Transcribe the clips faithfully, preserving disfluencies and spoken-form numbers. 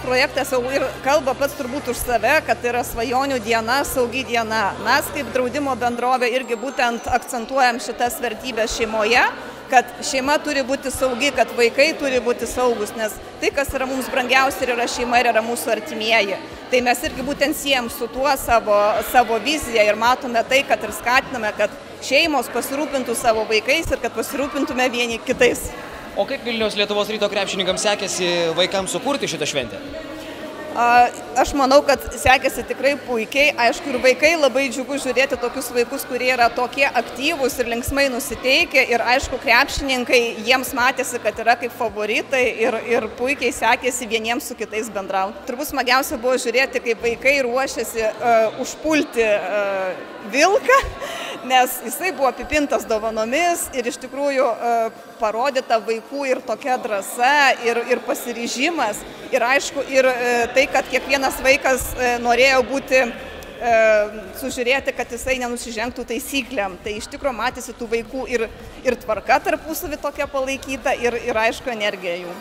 projektas jau ir kalba pats turbūt už save, kad yra svajonių diena, saugi diena. Mes kaip draudimo bendrovė irgi būtent akcentuojam šitas vertybės šeimoje, kad šeima turi būti saugi, kad vaikai turi būti saugus, nes tai, kas yra mums brangiausia, ir yra šeima, ir yra mūsų artimieji. Tai mes irgi būtent siejam su tuo savo, savo viziją ir matome tai, kad ir skatiname, kad šeimos pasirūpintų savo vaikais ir kad pasirūpintume vieni kitais. O kaip Vilniaus Lietuvos Ryto krepšininkams sekėsi vaikams sukurti šitą šventę? Aš manau, kad sekėsi tikrai puikiai. Aišku, ir vaikai labai džiugu žiūrėti tokius vaikus, kurie yra tokie aktyvūs ir linksmai nusiteikę. Ir aišku, krepšininkai, jiems matėsi, kad yra kaip favoritai ir, ir puikiai sekėsi vieniems su kitais bendrauti. Turbūt smagiausia buvo žiūrėti, kaip vaikai ruošiasi uh, užpulti uh, vilką, nes jisai buvo apipintas dovanomis ir iš tikrųjų uh, parodyta vaikų ir tokia drąsa ir, ir pasiryžimas. Ir aišku, ir uh, tai, kad kiekvienas vaikas uh, norėjo būti, uh, sužiūrėti, kad jisai nenusižengtų taisyklėm. Tai iš tikrųjų matėsi tų vaikų ir, ir tvarka tarpusavy tokia palaikyta ir, ir aišku, energija jų.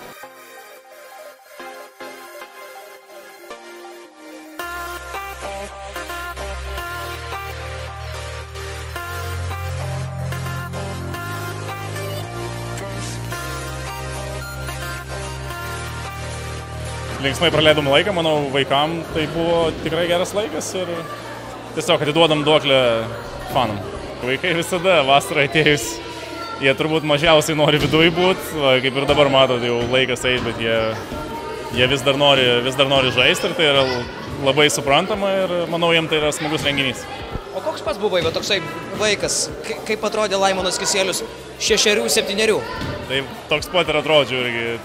Linksmai praleidom laiką, manau, vaikam tai buvo tikrai geras laikas ir tiesiog atiduodam duoklę fanam. Vaikai visada vasarą atėjus, jie turbūt mažiausiai nori viduj būti, kaip ir dabar matot, jau laikas eit, bet jie, jie vis dar nori, vis dar nori žaisti ir tai yra labai suprantama ir manau, jiem tai yra smagus renginys. O koks pats buvai, va, toksai vaikas, kaip atrodė Laimonas Kisielius šešerių, septynerių? Tai toks pat ir atrodžiau irgi.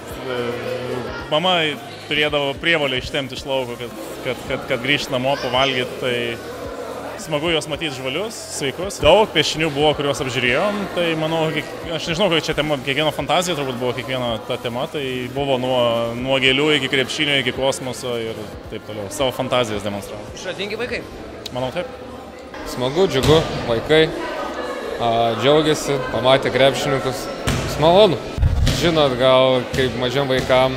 Mama turėdavo prievolę ištempti iš lauko, kad, kad, kad, kad grįžti namo, pavalgyti, tai smagu juos matyti žvalius, sveikus. Daug piešinių buvo, kuriuos apžiūrėjom, tai manau, aš nežinau, kokia čia tema, kiekvieno fantazija turbūt buvo kiekviena ta tema, tai buvo nuo, nuo gėlių iki krepšinio, iki kosmoso ir taip toliau, savo fantazijas demonstravo. Žadingi vaikai? Manau taip. Smagu, džiugu, vaikai a, džiaugiasi, pamatė krepšininkus, malonu. Žinot, gal kaip mažiam vaikam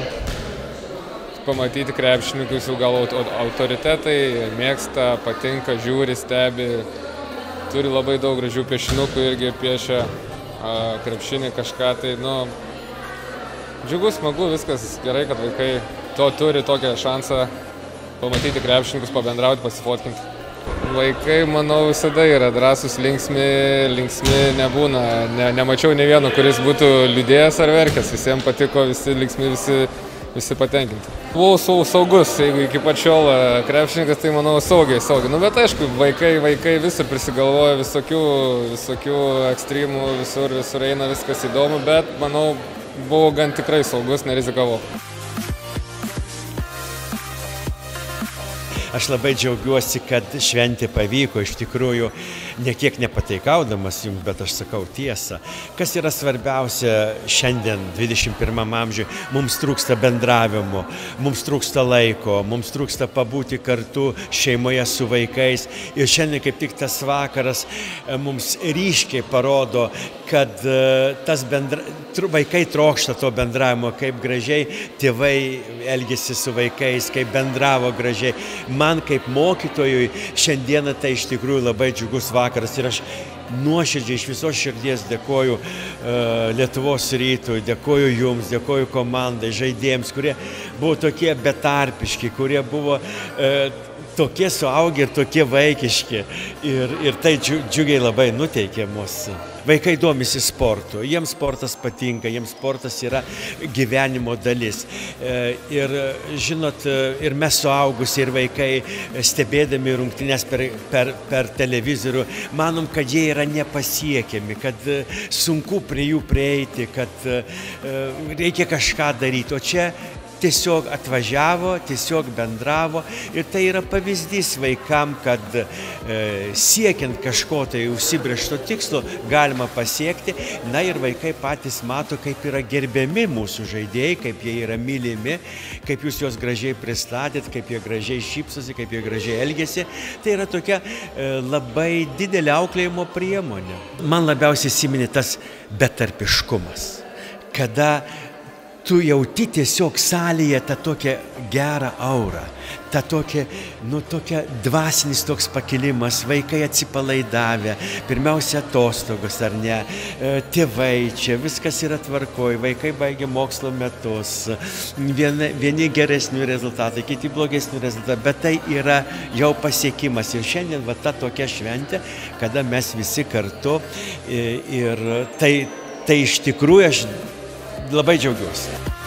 pamatyti krepšininkus jau gal autoritetai, mėgsta, patinka, žiūri, stebi, turi labai daug gražių piešinukų irgi piešia a, krepšinį kažką, tai nu, džiugu, smagu, viskas gerai, kad vaikai to turi tokią šansą pamatyti krepšininkus, pabendrauti, pasifotkinti. Vaikai, manau, visada yra drąsus, linksmi, linksmi nebūna, ne, nemačiau ne vieno, kuris būtų liūdėjęs ar verkęs, visiems patiko, visi linksmi, visi visi patenkinti. Buvau saugus, jeigu iki pačiol krepšininkas, tai manau saugiai, saugiai. Nu, bet aišku, vaikai, vaikai visur prisigalvoja visokių, visokių ekstremų, visur, visur eina viskas įdomu, bet manau, buvau gan tikrai saugus, nerizikavau. Aš labai džiaugiuosi, kad šventė pavyko, iš tikrųjų, ne kiek nepataikaudamas jums, bet aš sakau tiesą. Kas yra svarbiausia šiandien, dvidešimt pirmam amžiui, mums trūksta bendravimo, mums trūksta laiko, mums trūksta pabūti kartu šeimoje su vaikais. Ir šiandien kaip tik tas vakaras mums ryškiai parodo, kad tas bendra... vaikai trokšta to bendravimo, kaip gražiai tėvai elgėsi su vaikais, kaip bendravo gražiai. Man kaip mokytojui šiandieną tai iš tikrųjų labai džiugus vakaras ir aš nuoširdžiai iš visos širdies dėkoju uh, Lietuvos Rytui, dėkoju jums, dėkoju komandai, žaidėjams, kurie buvo tokie betarpiški, kurie buvo uh, tokie suaugę ir tokie vaikiški ir, ir tai džiugiai labai nuteikė mus. Vaikai domisi sportu, jiems sportas patinka, jiems sportas yra gyvenimo dalis. Ir žinot, ir mes suaugusi, ir vaikai stebėdami rungtynes per, per, per televizorių, manom, kad jie yra nepasiekiami, kad sunku prie jų prieiti, kad reikia kažką daryti. O čia tiesiog atvažiavo, tiesiog bendravo ir tai yra pavyzdys vaikam, kad e, siekiant kažko tai užsibrėžto tikslo galima pasiekti. Na ir vaikai patys mato, kaip yra gerbiami mūsų žaidėjai, kaip jie yra mylimi, kaip jūs juos gražiai pristatėt, kaip jie gražiai šypsosi, kaip jie gražiai elgėsi. Tai yra tokia e, labai didelė auklėjimo priemonė. Man labiausiai įsiminė tas betarpiškumas, kada tu jauti tiesiog salėje tą tokią gerą aurą, tą tokią, nu, tokią dvasinis toks pakilimas, vaikai atsipalaidavę, pirmiausia atostogos ar ne, tėvai čia, viskas yra tvarkoj, vaikai baigia mokslo metus, vieni, vieni geresnių rezultatų, kiti blogesnių rezultatų, bet tai yra jau pasiekimas ir šiandien va ta tokia šventė, kada mes visi kartu ir tai, tai iš tikrųjų aš labai džiaugiuosi.